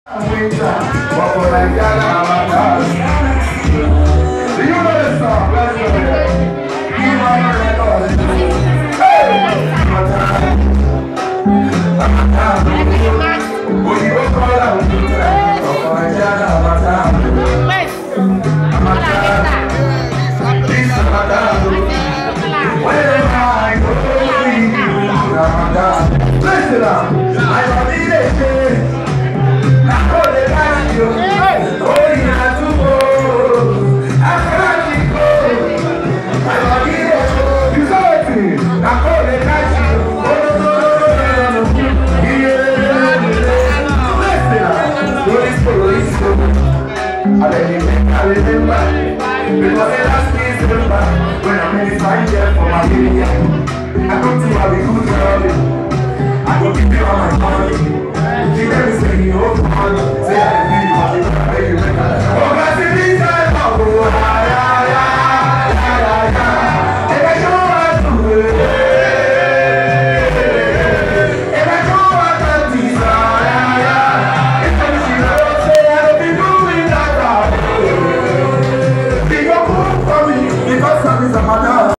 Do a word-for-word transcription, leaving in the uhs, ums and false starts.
I remember, because the last days remember when I made it right here for my baby. I come to have a good girl. I go give you all my money. She never say you over.